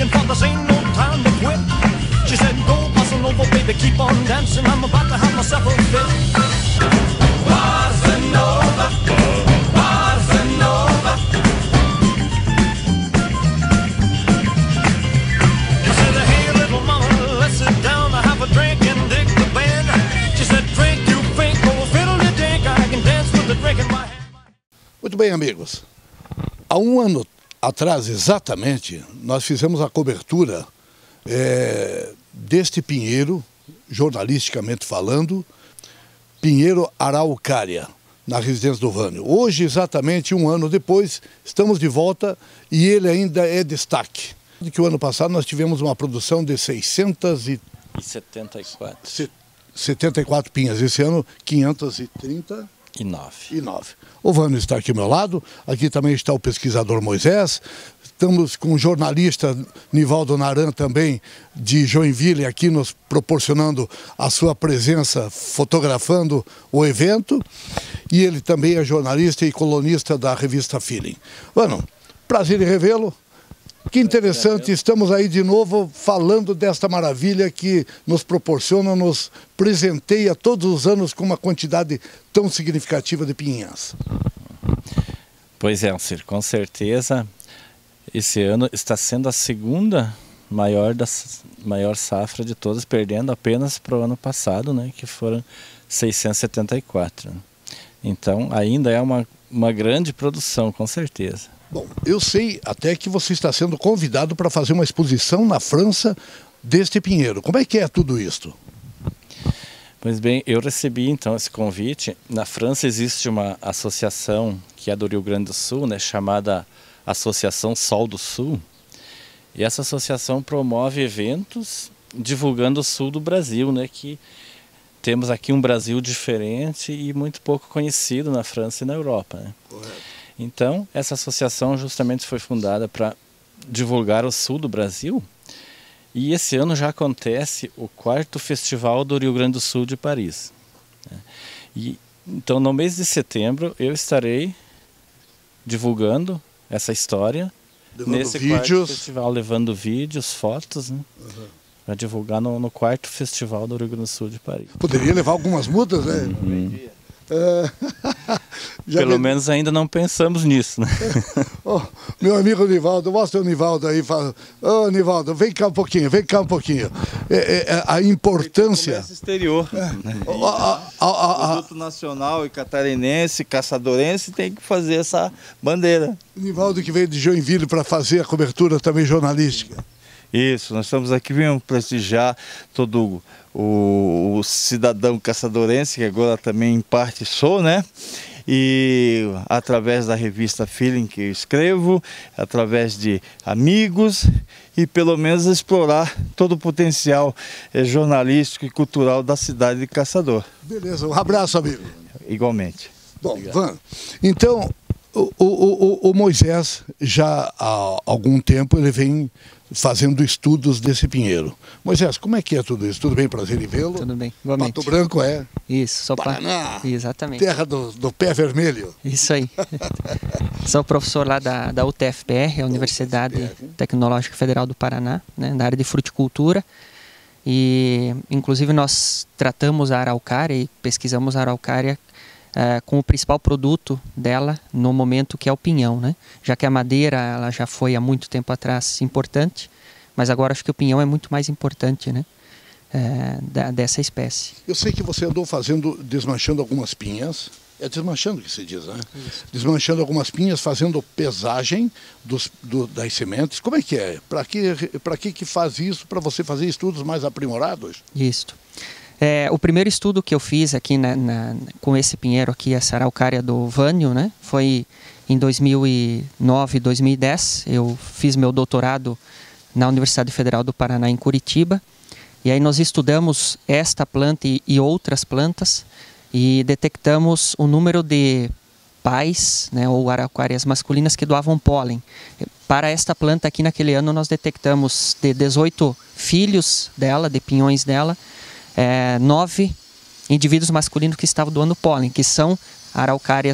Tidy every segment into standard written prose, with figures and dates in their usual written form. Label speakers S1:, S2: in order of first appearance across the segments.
S1: working for this ain't no time to quit. She said, go, bossa nova, baby, keep on dancing. I'm about to have myself a fit. Bossa nova, bossa nova. I said, hey, little mama, let's sit down and have a drink and dig the band. She said, drink, you think, oh, fiddle you dink, I can dance with the drink in my hand.
S2: Muito bem, amigos. Há um ano atrás, exatamente, nós fizemos a cobertura deste pinheiro, jornalisticamente falando, Pinheiro Araucária, na residência do Vânio. Hoje, exatamente um ano depois, estamos de volta e ele ainda é destaque. Que o ano passado nós tivemos uma produção de 674 pinhas. Esse ano, 539. O Vânio está aqui ao meu lado, aqui também está o pesquisador Moisés, estamos com o jornalista Nivaldo Naran também de Joinville aqui nos proporcionando a sua presença, fotografando o evento, e ele também é jornalista e colunista da revista Feeling. Mano, prazer em revê-lo. Que interessante, estamos aí de novo falando desta maravilha que nos proporciona, nos presenteia todos os anos com uma quantidade tão significativa de pinhas.
S3: Pois é, Alcir, com certeza esse ano está sendo a segunda maior safra de todas, perdendo apenas para o ano passado, né, que foram 674. Então ainda é uma grande produção, com certeza.
S2: Bom, eu sei até que você está sendo convidado para fazer uma exposição na França deste pinheiro. Como é que é tudo isto?
S3: Pois bem, eu recebi então esse convite. Na França existe uma associação que é do Rio Grande do Sul, né, chamada Associação Sol do Sul. E essa associação promove eventos divulgando o sul do Brasil, né, que temos aqui um Brasil diferente e muito pouco conhecido na França e na Europa, né?
S2: Correto.
S3: Então, essa associação justamente foi fundada para divulgar o sul do Brasil, e esse ano já acontece o 4º Festival do Rio Grande do Sul de Paris. E, então, no mês de setembro, eu estarei divulgando essa história nesse 4º festival, levando vídeos, fotos, né? Para divulgar no 4º Festival do Rio Grande do Sul de Paris.
S2: Poderia levar algumas mudas, né?
S3: Pelo menos ainda não pensamos nisso, né?
S2: Oh, meu amigo Nivaldo, mostra o Nivaldo aí. Ô, Nivaldo, vem cá um pouquinho. A importância...
S4: Comércio exterior. Produto nacional e catarinense, caçadorense, tem que fazer essa bandeira.
S2: Nivaldo que veio de Joinville para fazer a cobertura também jornalística.
S4: Isso, nós estamos aqui vindo prestigiar todo o cidadão caçadorense, que agora também em parte sou, né? E através da revista Feeling que eu escrevo, através de amigos, e pelo menos explorar todo o potencial jornalístico e cultural da cidade de Caçador.
S2: Beleza, um abraço, amigo.
S4: Igualmente.
S2: Bom, Van, então o Moisés já há algum tempo ele vem fazendo estudos desse pinheiro. Moisés, como é que é tudo isso? Tudo bem, prazer em vê-lo?
S5: Tudo bem, igualmente.
S2: Pato Branco é?
S5: Isso, sou
S2: Paraná,
S5: exatamente.
S2: Terra do pé vermelho.
S5: Isso aí. Sou professor lá da UTFPR, a Universidade Tecnológica Federal do Paraná, né, na área de fruticultura. E, inclusive, nós tratamos a araucária e pesquisamos a araucária com o principal produto dela no momento, que é o pinhão, né? Já que a madeira ela já foi há muito tempo atrás importante, mas agora acho que o pinhão é muito mais importante, né? Dessa espécie.
S2: Eu sei que você andou desmanchando algumas pinhas, é desmanchando que se diz, né? Isso. Desmanchando algumas pinhas, fazendo pesagem das sementes. Como é que é? Para que faz isso? Para você fazer estudos mais aprimorados?
S5: Isso. O primeiro estudo que eu fiz aqui com esse pinheiro aqui, essa araucária do Vânio, né, foi em 2009, 2010. Eu fiz meu doutorado na Universidade Federal do Paraná, em Curitiba. E aí nós estudamos esta planta e outras plantas e detectamos o número de pais, né, ou araucárias masculinas que doavam pólen. Para esta planta aqui naquele ano nós detectamos de 18 filhos dela, de pinhões dela, 9 indivíduos masculinos que estavam doando pólen, que são araucárias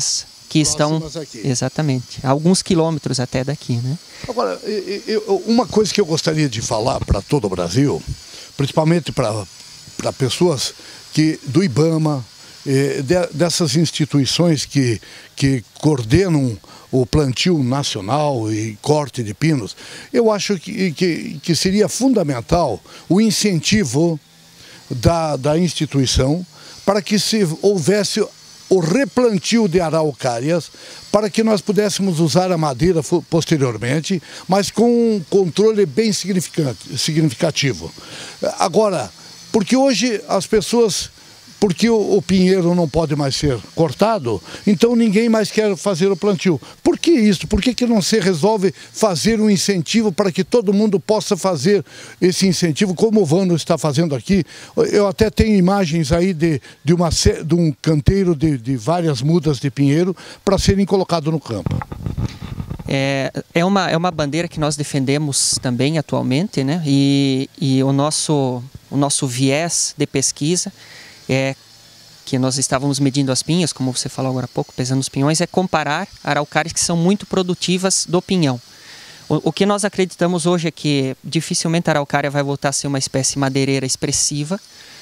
S5: que estão
S2: aqui.
S5: Exatamente, alguns quilômetros até daqui, né?
S2: Agora, uma coisa que eu gostaria de falar para todo o Brasil, principalmente para pessoas do IBAMA, dessas instituições que coordenam o plantio nacional e corte de pinos, eu acho que seria fundamental o incentivo da instituição para que se houvesse o replantio de araucárias, para que nós pudéssemos usar a madeira posteriormente, mas com um controle bem significativo. Agora, porque hoje as pessoas... Porque o pinheiro não pode mais ser cortado, então ninguém mais quer fazer o plantio. Por que isso? Por que não se resolve fazer um incentivo para que todo mundo possa fazer esse incentivo, como o Vano está fazendo aqui? Eu até tenho imagens aí de um canteiro de várias mudas de pinheiro para serem colocados no campo.
S5: É uma bandeira que nós defendemos também atualmente, né? E o nosso viés de pesquisa que nós estávamos medindo as pinhas, como você falou agora há pouco, pesando os pinhões, é comparar araucárias que são muito produtivas do pinhão. O que nós acreditamos hoje é que dificilmente a araucária vai voltar a ser uma espécie madeireira expressiva.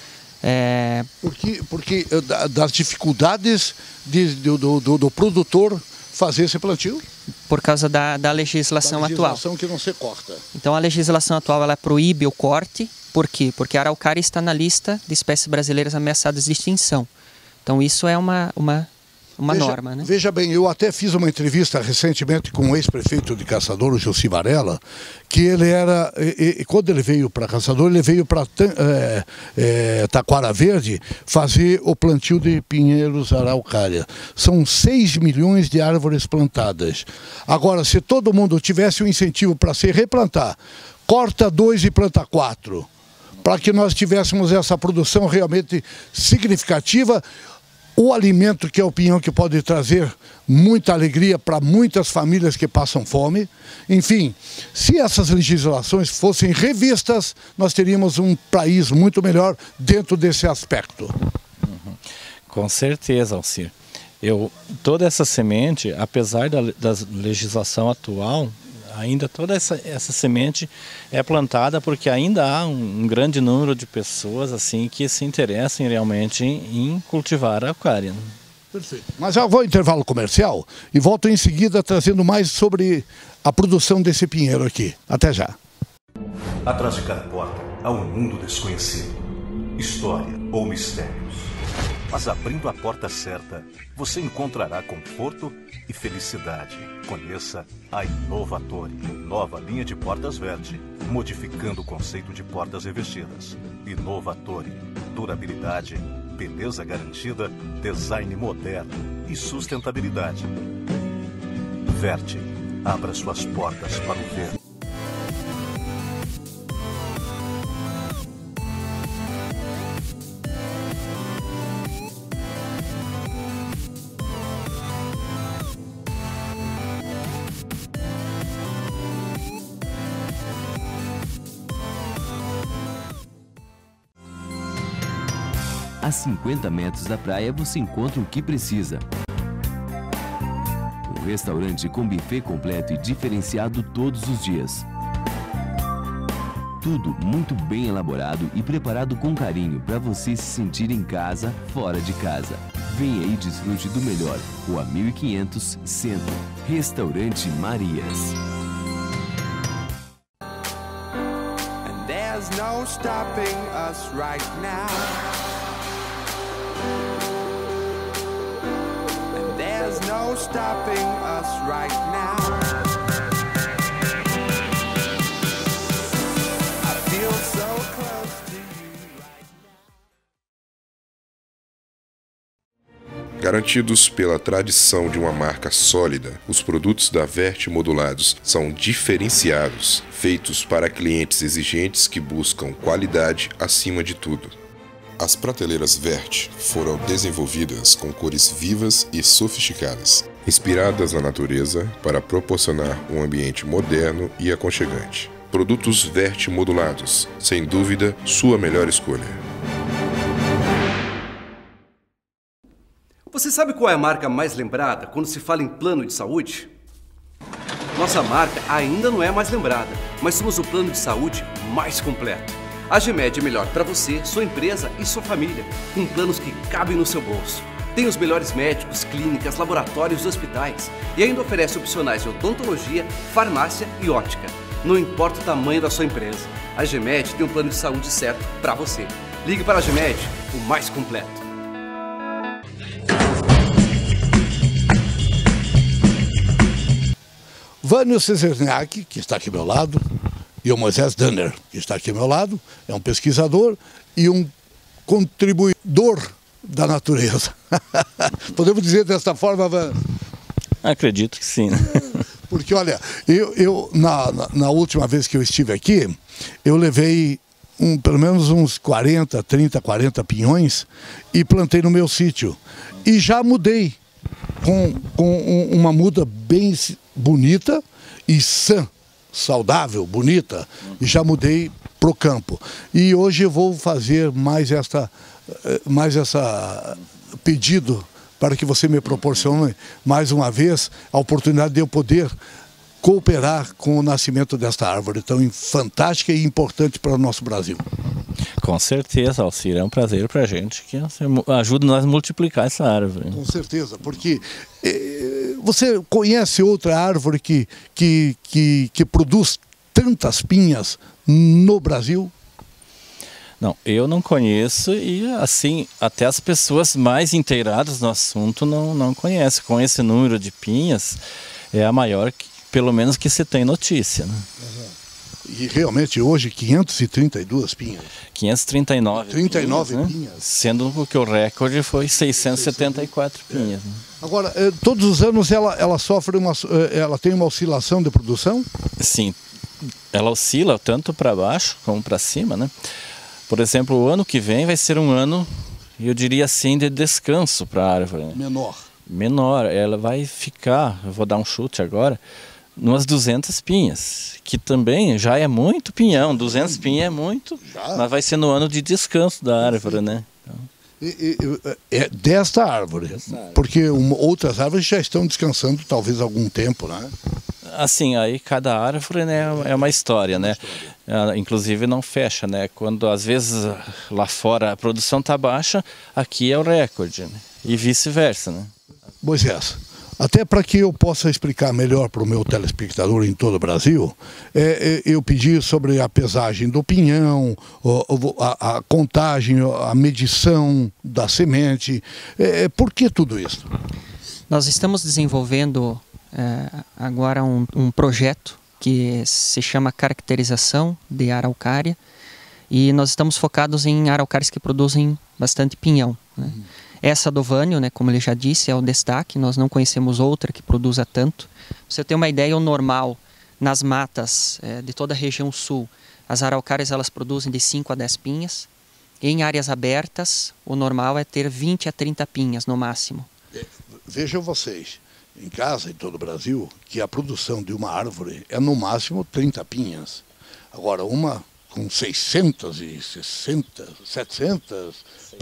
S2: Porque das dificuldades do produtor fazer esse plantio?
S5: Por causa da legislação atual.
S2: Que não se corta.
S5: Então a legislação atual ela proíbe o corte. Por quê? Porque a araucária está na lista de espécies brasileiras ameaçadas de extinção. Então isso é uma norma, né?
S2: Veja bem, eu até fiz uma entrevista recentemente com o ex-prefeito de Caçador, o Josi Varela, que ele era, quando ele veio para Caçador, ele veio para Taquara Verde fazer o plantio de pinheiros araucária. São 6 milhões de árvores plantadas. Agora, se todo mundo tivesse um incentivo para se replantar, corta 2 e planta 4, para que nós tivéssemos essa produção realmente significativa, o alimento que é o pinhão, que pode trazer muita alegria para muitas famílias que passam fome. Enfim, se essas legislações fossem revistas, nós teríamos um país muito melhor dentro desse aspecto.
S3: Com certeza, Alcir. Toda essa semente, apesar da legislação atual, ainda toda essa semente é plantada porque ainda há um grande número de pessoas assim que se interessam realmente em cultivar a araucária.
S2: Perfeito. Mas eu vou ao intervalo comercial e volto em seguida trazendo mais sobre a produção desse pinheiro aqui. Até já.
S6: Atrás de cada porta há um mundo desconhecido, história ou mistérios. Mas abrindo a porta certa, você encontrará conforto e felicidade. Conheça a Inovatore, nova linha de portas Verte, modificando o conceito de portas revestidas. Inovatore, durabilidade, beleza garantida, design moderno e sustentabilidade. Verte, abra suas portas para o ver.
S7: A 50 metros da praia você encontra o que precisa. Um restaurante com buffet completo e diferenciado todos os dias. Tudo muito bem elaborado e preparado com carinho para você se sentir em casa, fora de casa. Venha e desfrute do melhor. Rua 1500, Centro. Restaurante Marias.
S8: And there's no stopping us right now. And there's no stopping us right now. I feel so close to you right now.
S9: Garantidos pela tradição de uma marca sólida, os produtos da Verte Modulados são diferenciados, feitos para clientes exigentes que buscam qualidade acima de tudo. As prateleiras Verte foram desenvolvidas com cores vivas e sofisticadas, inspiradas na natureza para proporcionar um ambiente moderno e aconchegante. Produtos Verte Modulados, sem dúvida, sua melhor escolha.
S10: Você sabe qual é a marca mais lembrada quando se fala em plano de saúde? Nossa marca ainda não é mais lembrada, mas somos o plano de saúde mais completo. A GEMED é melhor para você, sua empresa e sua família, com planos que cabem no seu bolso. Tem os melhores médicos, clínicas, laboratórios e hospitais e ainda oferece opcionais de odontologia, farmácia e ótica. Não importa o tamanho da sua empresa, a GEMED tem um plano de saúde certo para você. Ligue para a GEMED, o mais completo.
S2: Vânio Cezerniak, que está aqui ao meu lado, e o Moisés Danner, que está aqui ao meu lado, é um pesquisador e um contribuidor da natureza. Podemos dizer desta forma, Vânio?
S3: Acredito que sim.
S2: Porque, olha, eu na última vez que eu estive aqui, eu levei pelo menos uns 40 pinhões e plantei no meu sítio. E já mudei com uma muda bem bonita e sã, saudável, bonita, e já mudei pro campo. E hoje eu vou fazer mais essa pedido para que você me proporcione mais uma vez a oportunidade de eu poder cooperar com o nascimento desta árvore tão fantástica e importante para o nosso Brasil.
S3: Com certeza, Alcir, é um prazer para a gente que você ajuda nós a multiplicar essa árvore.
S2: Com certeza, porque você conhece outra árvore que produz tantas pinhas no Brasil?
S3: Não, eu não conheço e assim, até as pessoas mais inteiradas no assunto não conhecem. Com esse número de pinhas, é a maior, pelo menos que se tem notícia, né?
S2: E realmente hoje 532 pinhas.
S3: 539
S2: 39
S3: pinhas,
S2: pinhas.
S3: Né? Sendo que o recorde foi 674 pinhas. Né?
S2: Agora, todos os anos ela sofre ela tem uma oscilação de produção?
S3: Sim, ela oscila tanto para baixo como para cima, né? Por exemplo, o ano que vem vai ser um ano, eu diria assim, de descanso para a árvore. Né? Menor, ela vai ficar, eu vou dar um chute agora, umas 200 pinhas, que também já é muito pinhão, 200 pinhas é muito, mas vai ser no ano de descanso da árvore, né? Então...
S2: É desta árvore, porque outras árvores já estão descansando talvez algum tempo, né?
S3: Assim, aí cada árvore, né, é uma história, né? Inclusive não fecha, né? Quando às vezes lá fora a produção está baixa, aqui é o recorde, né? E vice-versa, né?
S2: Moisés, até para que eu possa explicar melhor para o meu telespectador em todo o Brasil, eu pedi sobre a pesagem do pinhão, a contagem, a medição da semente. Por que tudo isso?
S5: Nós estamos desenvolvendo agora um projeto que se chama Caracterização de Araucária, e nós estamos focados em araucárias que produzem bastante pinhão, né? Essa do Vânio, né, como ele já disse, é o destaque. Nós não conhecemos outra que produza tanto. Pra você ter uma ideia, o normal nas matas de toda a região sul, as araucárias elas produzem de 5 a 10 pinhas. Em áreas abertas, o normal é ter 20 a 30 pinhas no máximo.
S2: Vejam vocês, em casa, em todo o Brasil, que a produção de uma árvore é no máximo 30 pinhas. Agora, uma com 660, 700...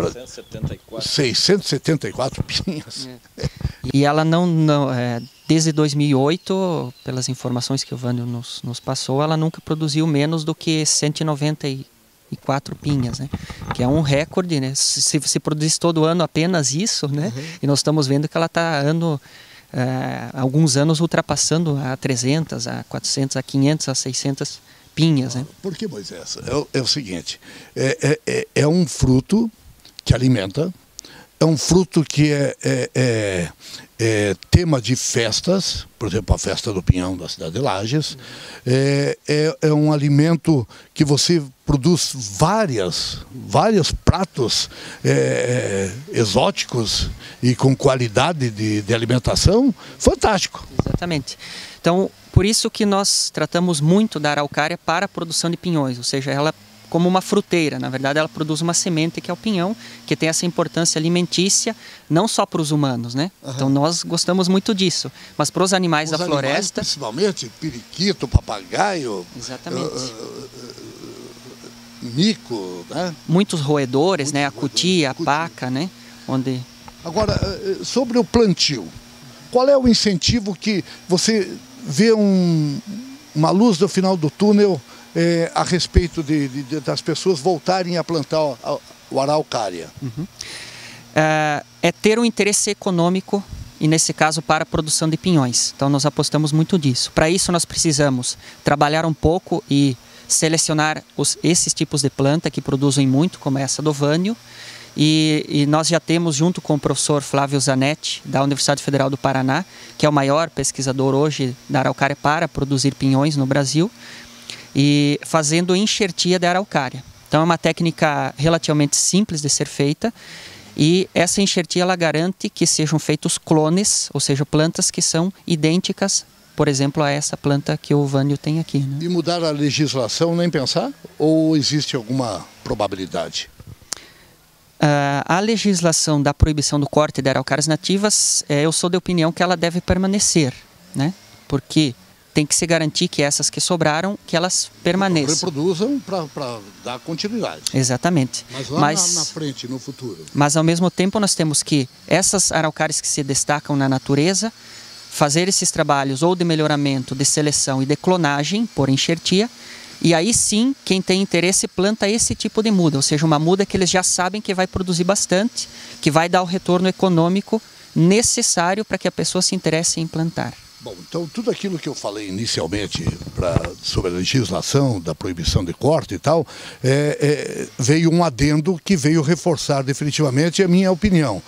S2: 674 pinhas.
S5: E ela desde 2008, pelas informações que o Vânio nos passou, ela nunca produziu menos do que 194 pinhas, né? Que é um recorde, né? Se produzisse todo ano apenas isso, né? E nós estamos vendo que ela está alguns anos ultrapassando a 300, a 400, a 500, a 600 pinhas, né?
S2: Por que, Moisés? É o seguinte, é um fruto que alimenta, é um fruto que é tema de festas, por exemplo, a festa do pinhão da cidade de Lages, é um alimento que você produz vários pratos exóticos e com qualidade de alimentação, fantástico.
S5: Exatamente. Então, por isso que nós tratamos muito da araucária para a produção de pinhões, ou seja, ela como uma fruteira. Na verdade, ela produz uma semente que é o pinhão, que tem essa importância alimentícia, não só para os humanos, né? Então nós gostamos muito disso, mas para os animais da floresta...
S2: Principalmente periquito, papagaio...
S5: Exatamente.
S2: Mico, né?
S5: Muitos roedores, né? A cutia, a paca, né? Onde...
S2: Agora, sobre o plantio, qual é o incentivo que você vê uma luz no final do túnel a respeito das pessoas voltarem a plantar o araucária?
S5: É ter um interesse econômico, e nesse caso para a produção de pinhões. Então nós apostamos muito disso. Para isso nós precisamos trabalhar um pouco e selecionar esses tipos de planta que produzem muito, como essa do Vânio. E nós já temos, junto com o professor Flávio Zanetti, da Universidade Federal do Paraná, que é o maior pesquisador hoje da araucária para produzir pinhões no Brasil, e fazendo enxertia da araucária. Então é uma técnica relativamente simples de ser feita, e essa enxertia ela garante que sejam feitos clones, ou seja, plantas que são idênticas, por exemplo, a essa planta que o Vânio tem aqui, né?
S2: E mudar a legislação, nem pensar? Ou existe alguma probabilidade?
S5: A legislação da proibição do corte de araucárias nativas, eu sou de opinião que ela deve permanecer, né? Porque tem que se garantir que essas que sobraram, que elas permaneçam.
S2: Reproduzam para dar continuidade.
S5: Exatamente.
S2: Mas lá na frente, no futuro.
S5: Mas ao mesmo tempo nós temos que essas araucárias que se destacam na natureza, fazer esses trabalhos ou de melhoramento, de seleção e de clonagem por enxertia. E aí sim, quem tem interesse planta esse tipo de muda, ou seja, uma muda que eles já sabem que vai produzir bastante, que vai dar o retorno econômico necessário para que a pessoa se interesse em plantar.
S2: Bom, então tudo aquilo que eu falei inicialmente sobre a legislação, da proibição de corte e tal, veio um adendo que veio reforçar definitivamente a minha opinião.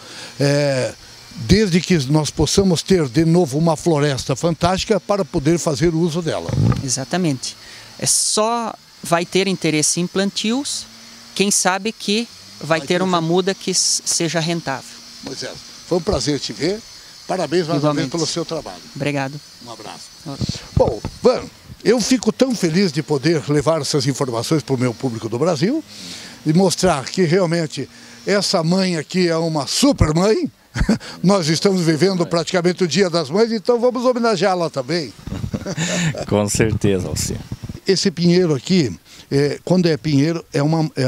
S2: Desde que nós possamos ter de novo uma floresta fantástica para poder fazer uso dela.
S5: Exatamente. Só vai ter interesse em plantios quem sabe que vai ter uma muda que seja rentável.
S2: Moisés, foi um prazer te ver. Parabéns mais uma vez pelo seu trabalho.
S5: Obrigado.
S2: Um abraço. Bom, Van, eu fico tão feliz de poder levar essas informações para o meu público do Brasil e mostrar que realmente essa mãe aqui é uma super mãe. Nós estamos vivendo praticamente o Dia das Mães, então vamos homenageá-la também.
S3: Com certeza, Alcir.
S2: Esse pinheiro aqui, quando é pinheiro, é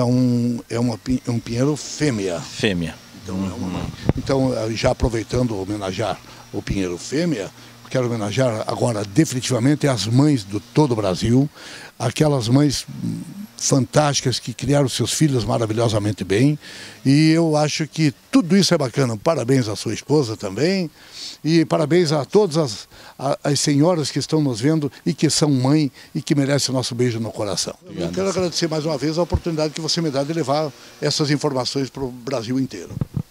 S2: um pinheiro fêmea.
S3: Fêmea.
S2: Então, já aproveitando homenagear o pinheiro fêmea, quero homenagear agora definitivamente as mães de todo o Brasil, aquelas mães fantásticas que criaram seus filhos maravilhosamente bem, e eu acho que tudo isso é bacana. Parabéns à sua esposa também, e parabéns a todas as senhoras que estão nos vendo e que são mãe e que merecem o nosso beijo no coração. Eu quero agradecer mais uma vez a oportunidade que você me dá de levar essas informações para o Brasil inteiro.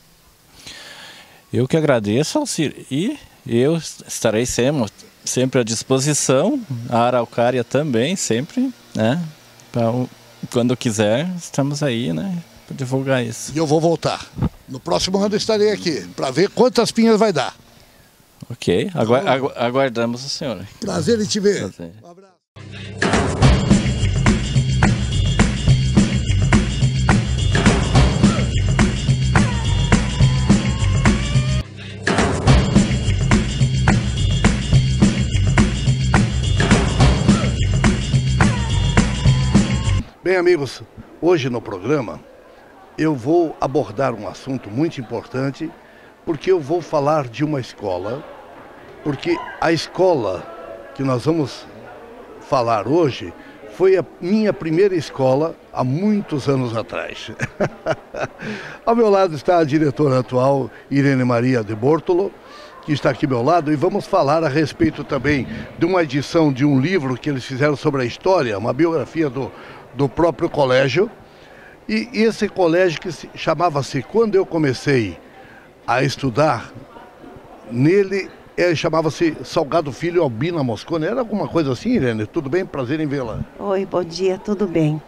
S3: Eu que agradeço, Alcir, e eu estarei sempre à disposição, a araucária também, sempre, né? Quando quiser, estamos aí, né? Para divulgar isso.
S2: E eu vou voltar. No próximo ano eu estarei aqui, para ver quantas pinhas vai dar.
S3: Ok, aguardamos o senhor.
S2: Prazer em te ver.
S3: Prazer.
S2: Um abraço. Bem, amigos, hoje no programa eu vou abordar um assunto muito importante, porque eu vou falar de uma escola, porque a escola que nós vamos falar hoje foi a minha primeira escola há muitos anos atrás. Ao meu lado está a diretora atual, Irene Maria de Bortolo, que está aqui ao meu lado, e vamos falar a respeito também de uma edição de um livro que eles fizeram sobre a história, uma biografia do próprio colégio. E esse colégio que chamava-se, quando eu comecei a estudar nele, chamava-se Salgado Filho Albina Mosconi. Era alguma coisa assim, Irene? Tudo bem? Prazer em vê-la.
S11: Oi, bom dia, tudo bem.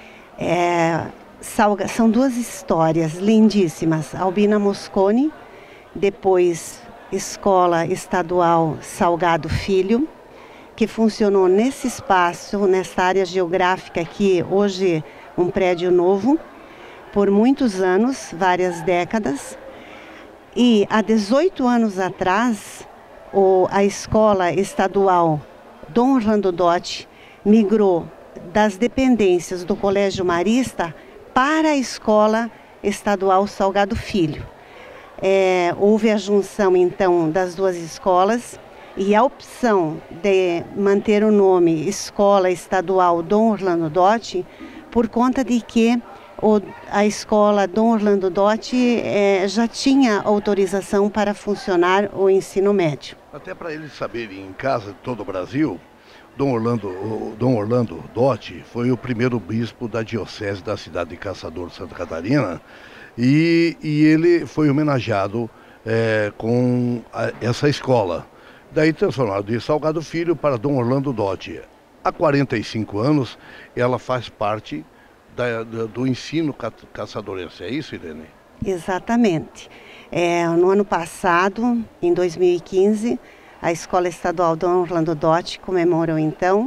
S11: São duas histórias lindíssimas. Albina Mosconi, depois Escola Estadual Salgado Filho, que funcionou nesse espaço, nessa área geográfica aqui, hoje um prédio novo, por muitos anos, várias décadas. E há 18 anos atrás, a Escola Estadual Dom Orlando Dotti migrou das dependências do Colégio Marista para a Escola Estadual Salgado Filho. houve a junção então das duas escolas e a opção de manter o nome Escola Estadual Dom Orlando Dotti por conta de que a escola Dom Orlando Dotti já tinha autorização para funcionar o ensino médio.
S2: Até para eles saberem em casa de todo o Brasil, Dom Orlando Dotti foi o primeiro bispo da diocese da cidade de Caçador, Santa Catarina, e ele foi homenageado com essa escola. Daí transformado de Salgado Filho para Dom Orlando Dotti. Há 45 anos ela faz parte do ensino caçadorense, é isso, Irene?
S11: Exatamente. No ano passado, em 2015, a Escola Estadual Dom Orlando Dotti comemorou então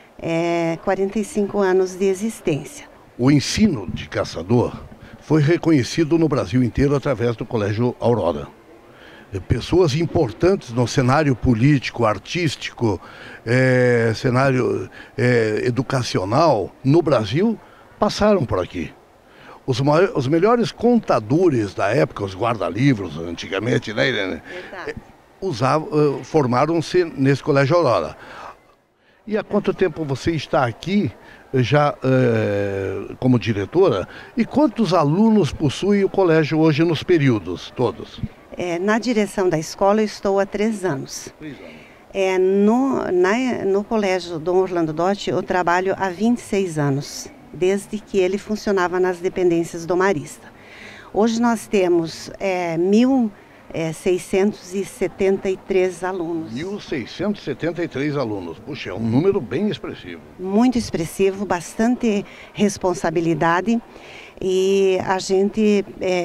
S11: 45 anos de existência.
S2: O ensino de caçador foi reconhecido no Brasil inteiro através do Colégio Aurora. Pessoas importantes no cenário político, artístico, cenário educacional no Brasil passaram por aqui. Os melhores contadores da época, os guarda-livros antigamente, né, Irene? Formaram-se nesse Colégio Aurora. E há quanto tempo você está aqui já como diretora? E quantos alunos possui o colégio hoje nos períodos todos?
S11: Na direção da escola eu estou há 3 anos. No Colégio Dom Orlando Dotti eu trabalho há 26 anos, desde que ele funcionava nas dependências do Marista. Hoje nós temos 1.673 alunos.
S2: 1.673 alunos. Puxa, é um número bem expressivo.
S11: Muito expressivo, bastante responsabilidade e a gente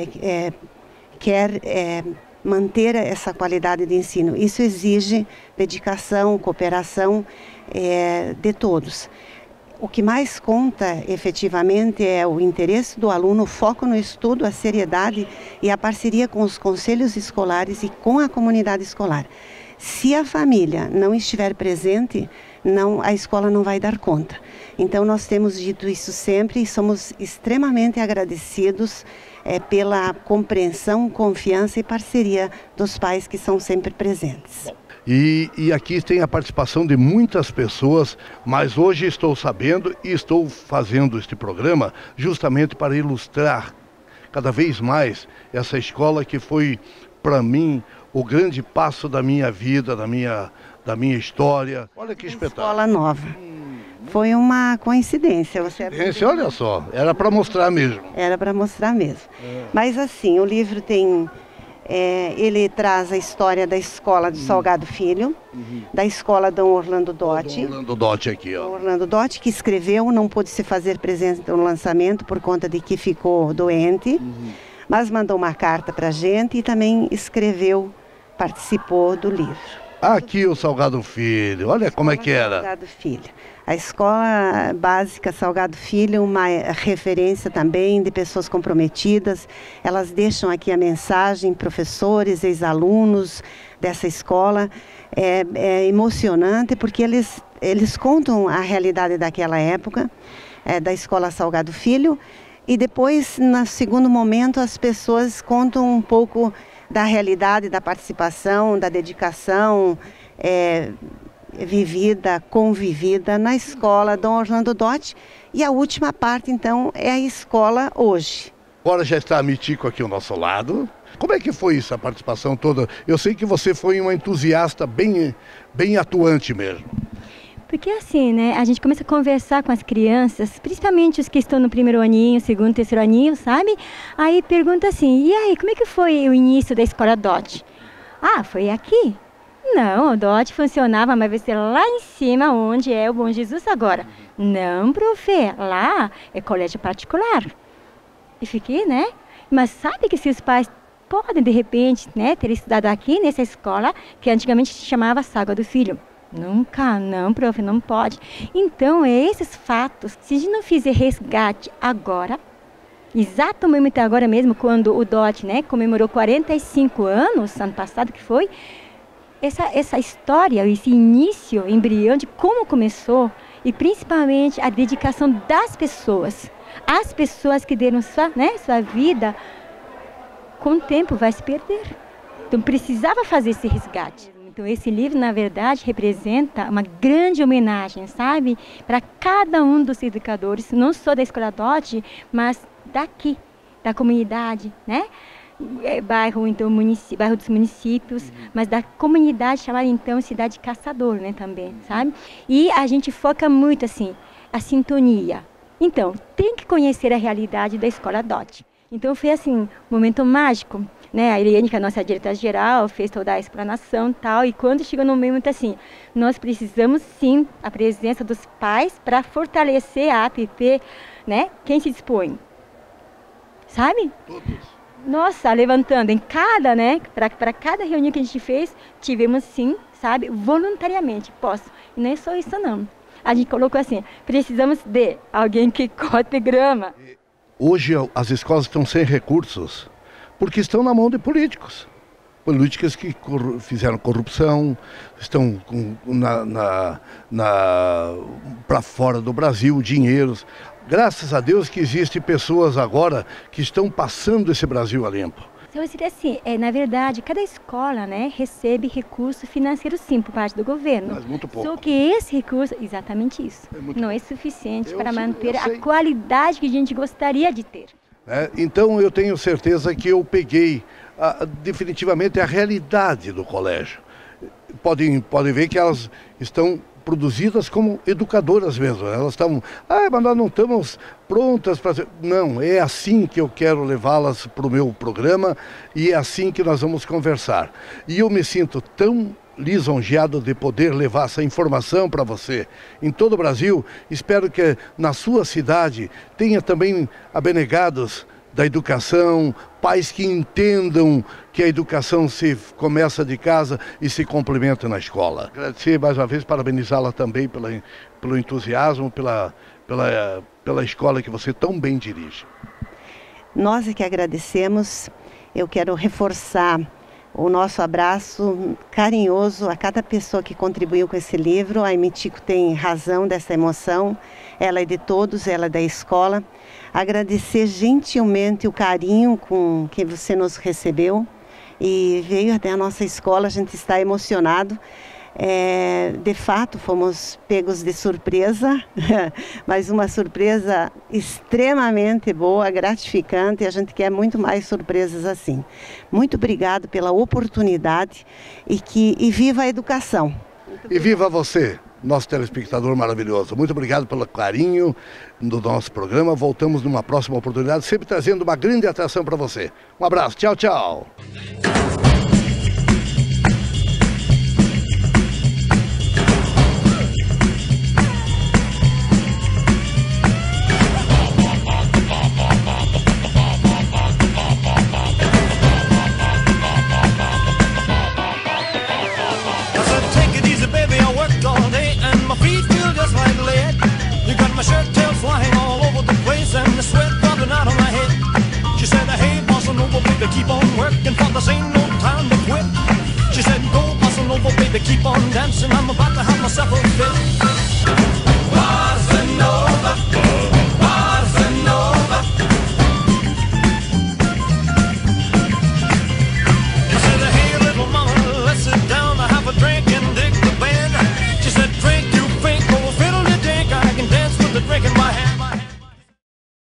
S11: quer manter essa qualidade de ensino. Isso exige dedicação, cooperação de todos. O que mais conta efetivamente é o interesse do aluno, o foco no estudo, a seriedade e a parceria com os conselhos escolares e com a comunidade escolar. Se a família não estiver presente, a escola não vai dar conta. Então nós temos dito isso sempre e somos extremamente agradecidos pela compreensão, confiança e parceria dos pais que são sempre presentes.
S2: E aqui tem a participação de muitas pessoas, mas hoje estou sabendo e estou fazendo este programa justamente para ilustrar cada vez mais essa escola que foi, para mim, o grande passo da minha vida, da minha história. Olha que espetáculo.
S11: Escola nova. Foi uma coincidência.
S2: Olha só, era para mostrar mesmo.
S11: Era para mostrar mesmo. Mas assim, o livro tem... ele traz a história da escola de Salgado Filho, da escola Dom Orlando Dotti.
S2: Dom Orlando Dotti aqui, ó.
S11: Dom Orlando Dotti, que escreveu, não pôde se fazer presente no lançamento por conta de que ficou doente, mas mandou uma carta para a gente e também escreveu, participou do livro.
S2: Aqui o Salgado Filho, olha como é que era.
S11: Salgado Filho. A escola básica Salgado Filho, uma referência também de pessoas comprometidas. Elas deixam aqui a mensagem, professores, ex-alunos dessa escola. É emocionante porque eles contam a realidade daquela época, da escola Salgado Filho. E depois, no segundo momento, as pessoas contam um pouco da realidade, da participação, da dedicação vivida, convivida na escola Dom Orlando Dotti. E a última parte, então, é a escola hoje.
S2: Agora já está a Mitico aqui ao nosso lado. Como é que foi isso, a participação toda? Eu sei que você foi uma entusiasta bem atuante mesmo.
S12: Porque assim, né, a gente começa a conversar com as crianças, principalmente os que estão no primeiro aninho, segundo, terceiro aninho, sabe? Aí pergunta assim, e aí, como é que foi o início da escola Dotti? Ah, foi aqui? Não, o Dotti funcionava, mas vai ser lá em cima, onde é o Bom Jesus agora. Não, profe, lá é colégio particular. E fiquei, né? Mas sabe que se os pais podem, de repente, né, ter estudado aqui nessa escola, que antigamente se chamava Salgado Filho. Nunca, não, prof, não pode. Então, esses fatos, se a gente não fizer resgate agora, exatamente agora mesmo, quando o Dotti, né, comemorou 45 anos, ano passado que foi, essa história, esse início, embrião de como começou, e principalmente a dedicação das pessoas, as pessoas que deram sua vida com o tempo vai se perder. Então precisava fazer esse resgate. Então esse livro, na verdade, representa uma grande homenagem, sabe? Para cada um dos educadores, não só da Escola Dodge, mas daqui, da comunidade, né? Bairro, então, bairro dos municípios, mas da comunidade chamada, então, Cidade Caçador, né, também, sabe? E a gente foca muito, assim, a sintonia. Então, tem que conhecer a realidade da Escola Dodge. Então, foi, assim, um momento mágico, né? A Eliane, que é a nossa diretora-geral, fez toda a explanação e tal, e quando chegou no momento, assim, nós precisamos, sim, a presença dos pais para fortalecer a APP, né? Quem se dispõe? Sabe? Todos. Nossa, levantando em cada, né, para cada reunião que a gente fez, tivemos sim, sabe, voluntariamente, posso. E não é só isso não. A gente colocou assim, precisamos de alguém que corte grama.
S2: Hoje as escolas estão sem recursos, porque estão na mão de políticos. Políticos que fizeram corrupção, estão para fora do Brasil, dinheiros. Graças a Deus que existem pessoas agora que estão passando esse Brasil a limpo.
S12: Então, assim, na verdade, cada escola, né, recebe recurso financeiro sim por parte do governo.
S2: Mas muito pouco.
S12: Só que esse recurso, exatamente isso, não é suficiente para manter a qualidade que a gente gostaria de ter.
S2: Então eu tenho certeza que eu peguei definitivamente a realidade do colégio. Podem ver que elas estão produzidas como educadoras mesmo. Elas estavam, mas nós não estamos prontas para... Não, é assim que eu quero levá-las para o meu programa e é assim que nós vamos conversar. E eu me sinto tão lisonjeado de poder levar essa informação para você em todo o Brasil. Espero que na sua cidade tenha também abnegados da educação, pais que entendam que a educação se começa de casa e se complementa na escola. Agradecer mais uma vez, parabenizá-la também pelo entusiasmo, pela escola que você tão bem dirige.
S11: Nós é que agradecemos. Eu quero reforçar o nosso abraço carinhoso a cada pessoa que contribuiu com esse livro. A Emitico tem razão dessa emoção, ela é de todos, ela é da escola. Agradecer gentilmente o carinho com que você nos recebeu e veio até a nossa escola, a gente está emocionado. De fato, fomos pegos de surpresa, mas uma surpresa extremamente boa, gratificante, e a gente quer muito mais surpresas assim. Muito obrigado pela oportunidade e viva a educação.
S2: E viva você, nosso telespectador maravilhoso. Muito obrigado pelo carinho do nosso programa. Voltamos numa próxima oportunidade, sempre trazendo uma grande atração para você. Um abraço, tchau, tchau.
S1: My shirt tails flying all over the place and the sweat dropping out of my head. She said, hey, bossa nova, baby, keep on working, for this ain't no time to quit. She said, go, bossa nova, baby, keep on dancing, I'm about to have myself a fit.